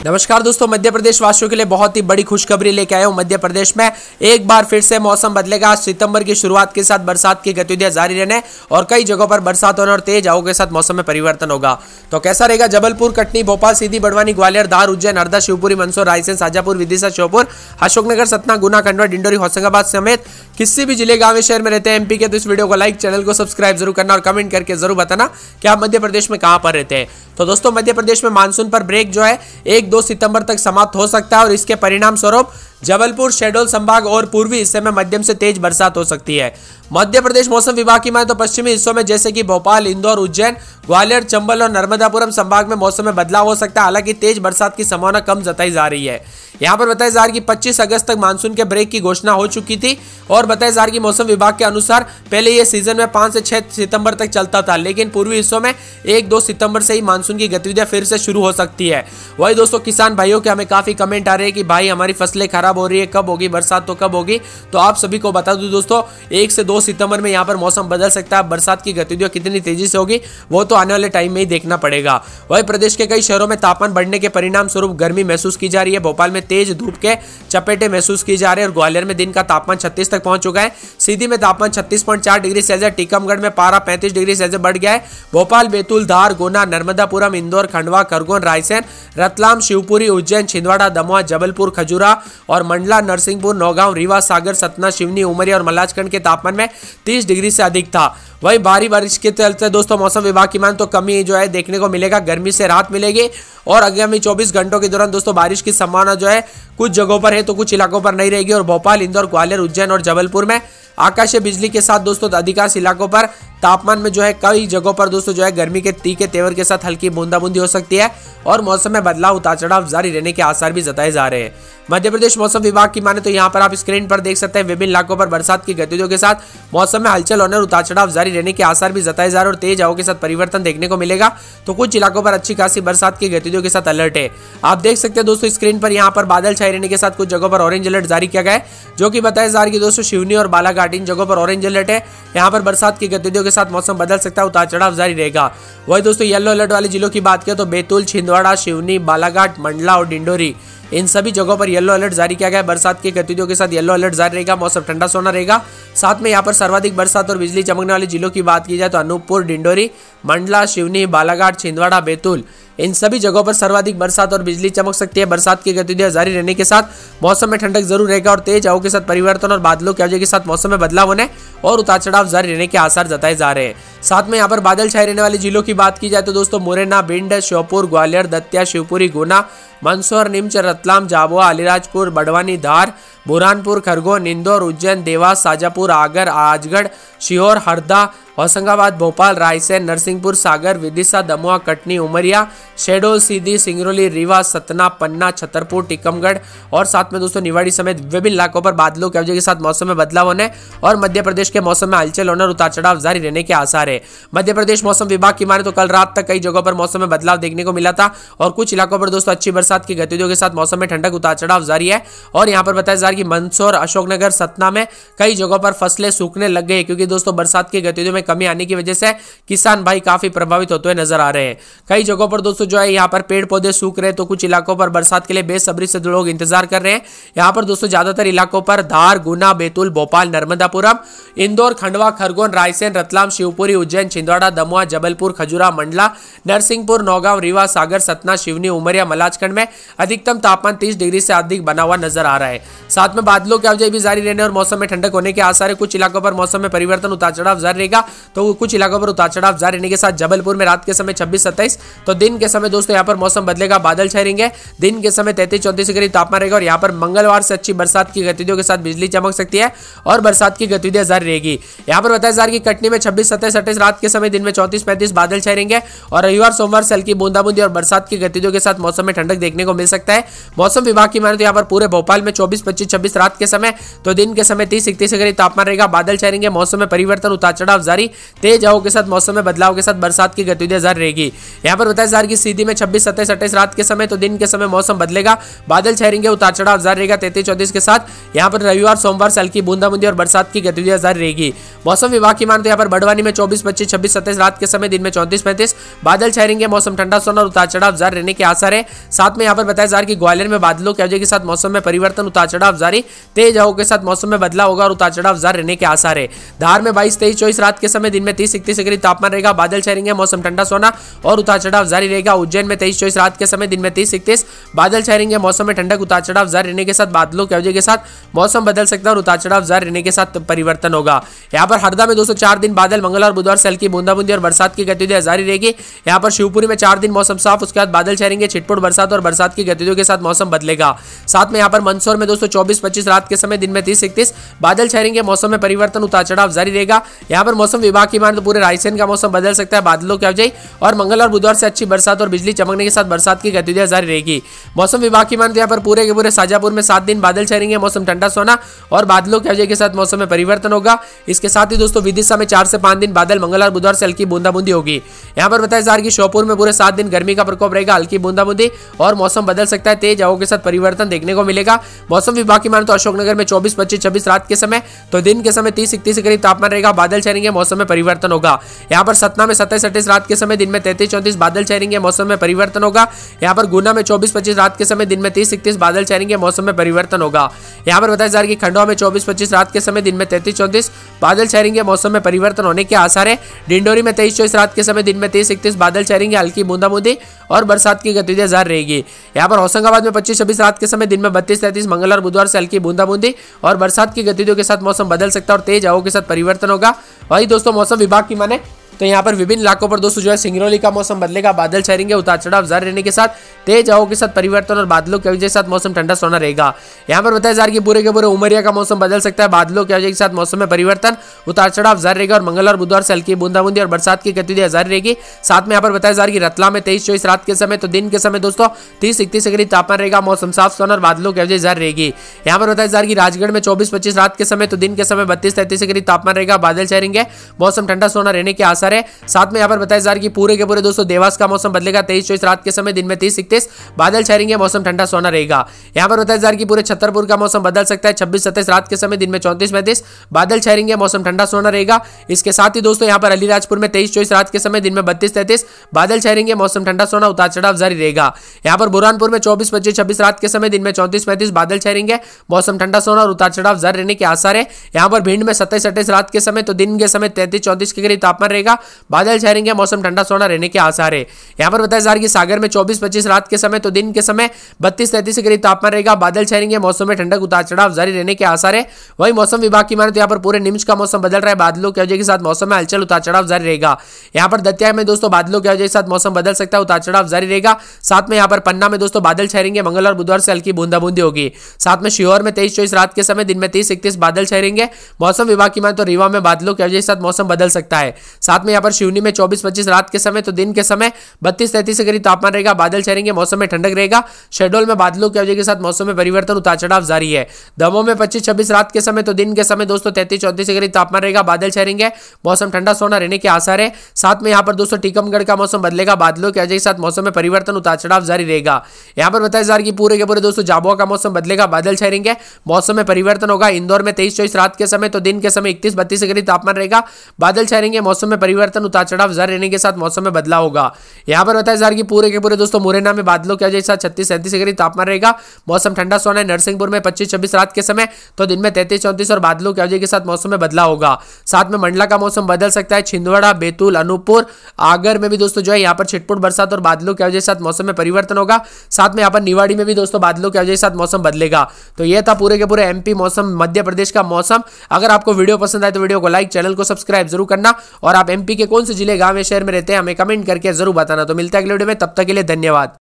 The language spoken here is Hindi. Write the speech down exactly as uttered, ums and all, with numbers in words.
नमस्कार दोस्तों, मध्य प्रदेश वासियों के लिए बहुत ही बड़ी खुशखबरी लेके आया हूं। मध्य प्रदेश में एक बार फिर से मौसम बदलेगा। सितंबर की शुरुआत के साथ बरसात की गतिविधियां जारी रहने और कई जगहों पर बरसात होने और तेज हवाओं के साथ मौसम में परिवर्तन होगा। तो कैसा रहेगा? जबलपुर, कटनी, भोपाल, सीधी, बड़वानी, ग्वालियर, धार, उज्जैन, हरदा, शिवपुरी, मंदसौर, रायसेन, शाजापुर, विदिशा, श्योपुर, अशोकनगर, सतना, गुना, खंडवा, डिंडोरी, होशंगाबाद समेत किसी भी जिले, गांव, शहर में रहते हैं एमपी के, तो इस वीडियो को लाइक, चैनल को सब्सक्राइब जरूर करना और कमेंट करके जरूर बताना कि आप मध्य प्रदेश में कहां पर रहते हैं। तो दोस्तों, मध्य प्रदेश में मानसून पर ब्रेक जो है एक दो सितंबर तक समाप्त हो सकता है और इसके परिणाम स्वरूप जबलपुर, शहडोल संभाग और पूर्वी हिस्से में मध्यम से तेज बरसात हो सकती है। मध्य प्रदेश मौसम विभाग की माने तो पश्चिमी हिस्सों में जैसे कि भोपाल, इंदौर, उज्जैन, ग्वालियर, चंबल और नर्मदापुरम संभाग में मौसम में बदलाव हो सकता है। हालांकि तेज बरसात की संभावना कम जताई जा रही है। यहां पर बताया जा रहा है कि पच्चीस अगस्त तक मानसून के ब्रेक की घोषणा हो चुकी थी और बताया जा रहा है कि मौसम विभाग के अनुसार पहले यह सीजन में पांच से छह सितंबर तक चलता था, लेकिन पूर्वी हिस्सों में एक दो सितंबर से ही मानसून की गतिविधियां फिर से शुरू हो सकती है। वही दोस्तों, किसान भाइयों के हमें काफी कमेंट आ रहे हैं कि भाई हमारी फसलें खराब हो रही है, कब होगी बरसात, तो कब होगी। तो आप सभी को बता दूं दोस्तों, एक से दो सितंबर में यहाँ पर मौसम बदल सकता है। बरसात की गतिविधियां कितनी तेजी से होगी वो तो आने वाले टाइम में ही देखना पड़ेगा। वही प्रदेश के कई शहरों में तापमान बढ़ने के परिणाम स्वरूप गर्मी महसूस की जा रही है। भोपाल में तेज धूप के चपेटे महसूस की जा रहे हैं और ग्वालियर में दिन का तापमान छत्तीस तक पहुंच चुका है। सीधी में तापमान छत्तीस पॉइंट चार डिग्री सेल्सियस, टीकमगढ़ में पारा पैंतीस डिग्री सेल्सियस बढ़ गया है। भोपाल, बैतूल, धार, गुना, नर्मदापुरम, इंदौर, खंडवा, खरगोन, रायसेन, रतलाम, शिवपुरी, उज्जैन, छिंदवाड़ा, दमोह, जबलपुर, खजुरा और मंडला, नरसिंहपुर, नौगांव, रीवा, सागर, सतना, सिवनी, उमरिया और मलाजखंड के तापमान में तीस डिग्री से अधिक था। वही भारी बारिश के चलते दोस्तों मौसम विभाग की मान तो कमी जो है देखने को मिलेगा, गर्मी से राहत मिलेगी और आगामी चौबीस घंटों के दौरान दोस्तों बारिश की संभावना जो है कुछ जगहों पर है तो कुछ इलाकों पर नहीं रहेगी। और भोपाल, इंदौर, ग्वालियर, उज्जैन और जबलपुर में आकाशीय बिजली के साथ दोस्तों अधिकांश इलाकों पर तापमान में जो है कई जगहों पर दोस्तों जो है गर्मी के तीखे तेवर के साथ हल्की बूंदाबूंदी हो सकती है और मौसम में बदलाव, उतार चढ़ाव जारी रहने के आसार भी जताए जा रहे हैं। मध्य प्रदेश मौसम विभाग की माने तो यहाँ पर आप स्क्रीन पर देख सकते हैं विभिन्न इलाकों पर बरसात की गतिविधियों के साथ मौसम में हलचल होने और उतार चढ़ाव जारी रहने के आसार भी जताए जा रहे हैं और तेज हवाओं के साथ परिवर्तन देखने को मिलेगा। तो कुछ इलाकों पर अच्छी खासी बरसात की गतिविधियों के साथ अलर्ट है। आप देख सकते हैं दोस्तों स्क्रीन पर यहाँ पर बादल छाए रहने के साथ कुछ जगहों पर ऑरेंज अलर्ट जारी किया गया है, जो कि बताया जा रहा है कि दोस्तों शिवनी और बालाघाट इन जगहों पर ऑरेंज अलर्ट है। यहाँ पर बरसात की गतिविधियों के साथ मौसम बदल सकता है, उतार चढ़ाव जारी रहेगा। वही दोस्तों येलो अलर्ट वाले जिलों की बात करें तो बैतूल, छिंदवाड़ा, शिवनी, बालाघाट, मंडला और डिंडोरी इन सभी जगहों पर येलो अलर्ट जारी किया गया है। बरसात की गतिविधियों के साथ येलो अलर्ट जारी रहेगा, मौसम ठंडा सोना रहेगा। साथ में यहाँ पर सर्वाधिक बरसात और बिजली चमकने वाले जिलों की बात की जाए तो अनूपपुर, डिंडोरी, मंडला, शिवनी, बालाघाट, छिंदवाड़ा, बैतूल इन सभी जगहों पर सर्वाधिक बरसात और बिजली चमक सकती है। बरसात की गतिविधियां जारी रहने के साथ मौसम में ठंडक जरूर रहेगा और तेज हवाओं के साथ परिवर्तन और बादलों की वजह के साथ मौसम में बदलाव होने और उतार चढ़ाव जारी रहने के आसार जताए जा रहे हैं। साथ में यहाँ पर बादल छाए रहने वाले जिलों की बात की जाए तो दोस्तों मुरैना, भिंड, श्योपुर, ग्वालियर, दतिया, शिवपुरी, गुना, मंदसौर, नीमच, रतलाम, झाबुआ, अलीराजपुर, बड़वानी, धार, बुरहानपुर, खरगोन, इंदौर, उज्जैन, देवास, शाजापुर, आगर, आजगढ़, सीहोर, हरदा, होशंगाबाद, भोपाल, रायसेन, नरसिंहपुर, सागर, विदिशा, दमोह, कटनी, उमरिया, शहडोल, सीधी, सिंगरौली, रीवा, सतना, पन्ना, छतरपुर, टीकमगढ़ और साथ में दोस्तों निवाड़ी समेत विभिन्न इलाकों पर बादलों की वजह के साथ मौसम में बदलाव होने और मध्य प्रदेश के मौसम में हलचल होने और उतार चढ़ाव जारी रहने के आसार है। मध्य प्रदेश मौसम विभाग की माने तो कल रात तक कई जगहों पर मौसम में बदलाव देखने को मिला था और कुछ इलाकों पर दोस्तों अच्छी बरसात की गतिविधियों के साथ मौसम में ठंडक, उतार चढ़ाव जारी है। और यहाँ पर बताया जा रहा है कि मंदसौर, अशोकनगर, सतना में कई जगहों पर फसलें सूखने लग गई क्योंकि दोस्तों बरसात की गतिविधियों में कमी आने की वजह से किसान भाई काफी प्रभावित होते हुए नजर आ रहे हैं। कई जगहों पर दोस्तों जो है यहाँ पर पेड़ पौधे सूख रहे हैं तो कुछ इलाकों पर बरसात के लिए बेसब्री से लोग इंतजार कर रहे हैं। यहाँ पर दोस्तों ज्यादातर इलाकों पर धार, गुना, बैतूल, भोपाल, नर्मदापुरम, इंदौर, खंडवा, खरगोन, रायसेन, रतलाम, शिवपुरी, उज्जैन, छिंदवाड़ा, दमोह, जबलपुर, खजुरा, मंडला, नरसिंहपुर, नौगांव, रीवा, सागर, सतना, सिवनी, उमरिया, मलाजखंड में अधिकतम तापमान तीस डिग्री से अधिक बना हुआ नजर आ रहा है। साथ में बादलों की आवाजाही भी जारी रहने और मौसम में ठंडक होने के आसार है। कुछ इलाकों पर मौसम में परिवर्तन, उतार चढ़ाव जारी रहेगा तो कुछ इलाकों पर उतार चढ़ाव जारी रहने के साथ जबलपुर में रात के समय छब्बीस सत्ताईस तो दिन के समय दोस्तों यहाँ पर मौसम बदलेगा, बादल छाए रहेंगे। दिन के समय तैंतीस चौंतीस के करीब तापमान रहेगा और यहाँ पर मंगलवार से अच्छी बरसात की गतिविधियों के साथ बिजली चमक सकती है और बरसात की गतिविधियां जारी रहेगी। यहाँ पर बताया जा रहा है कि कटनी में छब्बीस सत्ताईस अट्ठाईस रात के समय, दिन में चौंतीस पैंतीस बादल छाए रहेंगे और रविवार सोमवार से हल्की बूंदाबूंदी और बरसात की गतिविधियों के साथ मौसम में ठंडक देखने को मिल सकता है। मौसम विभाग की माने तो यहाँ पर पूरे भोपाल में चौबीस पच्चीस छब्बीस रात के समय तो दिन के समय तीस इकतीस के करीब तापमान रहेगा, बादल छाए रहेंगे, मौसम में परिवर्तन, उतार चढ़ाव जारी जारी, तेज हवाओं के साथ मौसम में बदलाव के साथ बरसात की गतिविधियां जारी रहेगी। यहाँ पर बताया जा रहा है कि सीधी में छब्बीस सत्ताईस अट्ठाईस रात के समय तो दिन के समय मौसम बदलेगा, बादल छाएंगे, उतार चढ़ाव जारी रहेगा तैंतीस चौंतीस के साथ। यहाँ पर रविवार सोमवार से हल्की बूंदाबूंदी और बरसात की गतिविधियां जारी रहेगी। मौसम विभाग की माने तो यहाँ पर बड़वानी में चौबीस पच्चीस छब्बीस सत्ताईस रात के समय, दिन में चौंतीस पैंतीस बादल छाएंगे, मौसम ठंडा सोना और उतार चढ़ाव जारी रहने के आसार है। साथ में यहाँ पर बताया जा रहा है कि ग्वालियर में बादलों की वजह के साथ मौसम में परिवर्तन, उतार चढ़ाव जारी, तेज हवाओं के साथ मौसम में बदलाव होगा और उतार चढ़ाव जारी रहने के आसार है। धार में बाईस तेईस चौबीस रात के समय, दिन में तीस इकतीस डिग्री तापमान रहेगा, बादल छाएंगे, मौसम ठंडा सोना और उतार चढ़ाव जारी रहेगा। उज्जैन में तेईस चौबीस रात के समय, दिन में तीस इकतीस बादल छाएंगे, मौसम में ठंडक, उतार चढ़ाव जारी रहने के साथ बादलों की वजह के साथ मौसम बदल सकता है और उतार चढ़ाव जारी रहने के साथ परिवर्तन होगा। यहाँ पर हरदा में दोस्तों चार दिन बादल, मंगलवार और बुधवार से हल्की बूंदाबूंदी और बरसात की गतिविधियां जारी रहेगी। यहाँ पर शिवपुरी में चार दिन मौसम साफ, उसके बाद बादल छाएंगे, छिटपुट बरसात और बरसात की गतिविधियों के साथ मौसम बदलेगा। साथ में यहाँ पर मंदसौर में दोस्तों चौबीस पच्चीस रात के समय, दिन में तीस इकतीस बादल छाएंगे, मौसम में परिवर्तन, उतार चढ़ाव जारी रहेगा। यहाँ पर मौसम विभाग की माने तो पूरे रायसेन का मौसम बदल सकता है बादलों की वजह, और मंगलवार बुधवार से अच्छी बरसात और बिजली चमकने के साथ बरसात की गतिविधियां जारी रहेगी। मौसम विभाग की माने तो यहाँ पर पूरे के पूरे शाजापुर में सात दिन बादल छाएंगे, मौसम ठंडा सोना और बादलों की वजह के साथ मौसम में परिवर्तन होगा। इसके साथ ही दोस्तों विदिशा में चार से पांच दिन बादल, मंगलवार बुधवार से हल्की बूंदाबूंदी होगी। यहाँ पर बताया जा रहा है कि श्योपुर में पूरे सात दिन गर्मी का प्रकोप रहेगा, हल्की बूंदाबूंदी और मौसम बदल सकता है, तेज हवाओं के साथ परिवर्तन देखने को मिलेगा। मौसम विभाग की माने तो अशोकनगर में चौबीस पच्चीस छब्बीस रात के समय तो दिन के समय तीस इकतीस के करीब तापमान रहेगा, बादल छाएंगे, मौसम में परिवर्तन होगा। यहाँ पर सतना में सत्ताईस अट्ठाईस रात के समय, दिन में तैंतीस चौंतीस बादल छाएंगे, मौसम में परिवर्तन होगा। यहाँ पर गुना में चौबीस पच्चीस रात के समय, दिन में तीस इकतीस बादल छाएंगे, मौसम में परिवर्तन होगा। यहाँ पर बताया जा रहा है कि खंडवा में चौबीस पच्चीस रात के समय, दिन में तैंतीस चौंतीस बादल छाएंगे, मौसम में परिवर्तन होने के आसार है। डिंडोरी में तेईस चौबीस रात के समय, दिन में तीस इकतीस बादल छाएंगे, हल्की बूंदाबूंदी और बरसात की गतिविधियां जारी रहेगी। यहाँ पर होशंगाबाद में पच्चीस छब्बीस रात के समय, दिन में बत्तीस तैंतीस मंगलवार बुधवार से हल्की बूंदाबूंदी और बरसात की गतिविधियों के साथ मौसम बदल सकता है और तेज हवाओं के साथ परिवर्तन होगा। वही दोस्तों मौसम विभाग की माने तो यहाँ पर विभिन्न इलाकों पर दोस्तों जो है सिंगरौली का मौसम बदलेगा, बादल छाएंगे, उतार चढ़ाव जारी रहने के साथ तेज हवाओं के साथ परिवर्तन और बादलों की वजह के साथ मौसम ठंडा सोना रहेगा। यहाँ पर बताया जा रहा है कि पूरे के पूरे उमरिया का मौसम बदल सकता है, बादलों की वजह के साथ मौसम में परिवर्तन, उतार चढ़ाव जारी रहेगा और मंगलवार बुधवार से हल्की बूंदाबूंदी और बरसात की गतिविधियां जारी रहेगी। साथ में यहाँ पर बताया जा रहा है कि रतलाम में तेईस चौबीस रात के समय तो दिन के समय दोस्तों तीस इकतीस डिग्री तापमान रहेगा, मौसम साफ सोना और बादलों की वजह जारी रहेगी। यहाँ पर बताया जा रहा है कि राजगढ़ में चौबीस पच्चीस रात के समय तो दिन के समय बत्तीस तैंतीस डिग्री तापमान रहेगा, बादल छाएंगे, मौसम ठंडा सोना रहने के आसार है। साथ में यहाँ पर बताया जा रहा है कि पूरे के पूरे दोस्तों देवास का मौसम बदलेगा, तेईस चौबीस रात के समय, दिन में तीस इकतीस बादल छाएंगे, मौसम ठंडा सोना रहेगा। यहाँ पर बताया जा रहा है कि पूरे छतरपुर का मौसम बदल सकता है, छब्बीस सत्ताईस रात के समय, दिन में चौंतीस पैंतीस बादल छाएंगे, मौसम ठंडा सोना रहेगा। इसके साथ ही दोस्तों यहाँ पर अलीराजपुर में तेईस चौबीस रात के समय, दिन में बत्तीस तैंतीस बादल छाएंगे, मौसम ठंडा सोना, उतार चढ़ाव जारी रहेगा। यहाँ पर बुरहानपुर में चौबीस पच्चीस छब्बीस रात के समय, दिन में चौंतीस पैंतीस बादल छाएंगे, मौसम ठंडा सोना और उतार चढ़ाव जारी रहने के आसार है। यहाँ पर भिंड में सत्ताईस अट्ठाईस रात के समय तो दिन के समय तैंतीस चौंतीस के करीब तापमान रहेगा, बादल छाएंगे, मौसम ठंडा सोना रहने के आसार है। यहाँ पर बताया जा रहा है कि सागर में चौबीस पच्चीस रात के समय तो दिन के समय बत्तीस तैंतीस के करीब तापमान रहेगा, बादल छाएंगे, मौसम में ठंडक, उतार चढ़ाव जारी रहने के आसार है। वही मौसम विभाग की माने तो यहाँ पर पूरे निम्स का मौसम बदल रहा है, बादलों की वजह के साथ मौसम में हलचल, उतार चढ़ाव जारी रहेगा। यहाँ पर दतिया में दोस्तों बादलों की वजह के साथ मौसम बदल सकता है, उतार चढ़ाव जारी रहेगा। साथ में यहाँ पर पन्ना में दोस्तों बादल छाएंगे, मंगलवार बुधवार से हल्की बूंदाबूंदी होगी। साथ में शिहोर में तेईस चौबीस रात के समय, दिन में तीस इकतीस बादल छाएंगे, मौसम विभाग की माने तो रीवा में बादलों की वजह के साथ मौसम बदल सकता है। साथ में यहाँ पर शिवनी में चौबीस पच्चीस रात के समय तो दिन के समय बत्तीस तैंतीस के करीब तापमान रहेगा, बादल छाएंगे, मौसम में ठंडक रहेगा। शहडोल में बादलों की वजह के साथ मौसम में परिवर्तन, उतार चढ़ाव जारी है। दमोह में पच्चीस छब्बीस रात के समय तो दिन के समय दोस्तों तैंतीस चौंतीस के करीब तापमान रहेगा, बादल छाएंगे, मौसम ठंडा सोना रहने के आसार है। साथ में यहाँ पर दोस्तों टीकमगढ़ का मौसम बदलेगा, बादलों की वजह के साथ मौसम में परिवर्तन, उतार चढ़ाव जारी रहेगा। यहाँ पर बताया जा रहा है कि पूरे के पूरे दोस्तों झाबुआ का मौसम बदलेगा, बादल छाएंगे, मौसम में परिवर्तन होगा। इंदौर में तेईस चौबीस रात के समय तो दिन के समय इकतीस बत्तीस के करीब तापमान रहेगा, बादल छाएंगे, मौसम में परिवर्तन, उतार चढ़ाव जारी रहने के साथ मौसम में बदलाव होगा। यहाँ पर बताया जा रहा है कि पूरे के पूरे दोस्तों मुरैना में बादलों की वजह के साथ छत्तीस सैंतीस के करीब तापमान रहेगा, मौसम ठंडा सोना है। नरसिंहपुर में पच्चीस छब्बीस रात के समय तो दिन में तैंतीस चौंतीस और बादलों की वजह के साथ मौसम में बदलाव होगा। साथ में मंडला का मौसम बदल सकता है, छिंदवाड़ा, बैतूल, अनूपपुर, आगर में भी दोस्तों जो है यहाँ पर छिटपुट बरसात और बादलों की वजह के साथ मौसम में परिवर्तन होगा। साथ में यहाँ पर निवाड़ी में भी दोस्तों बादलों की वजह के साथ मौसम बदलेगा। तो यह था पूरे के पूरे एमपी मौसम, मध्य प्रदेश का मौसम। अगर आपको वीडियो पसंद आए तो वीडियो को लाइक, चैनल को सब्सक्राइब जरूर करना और आप एमपी के कौन से जिले, गांव या शहर में रहते हैं हमें कमेंट करके जरूर बताना। तो मिलता है अगले वीडियो में, तब तक के लिए धन्यवाद।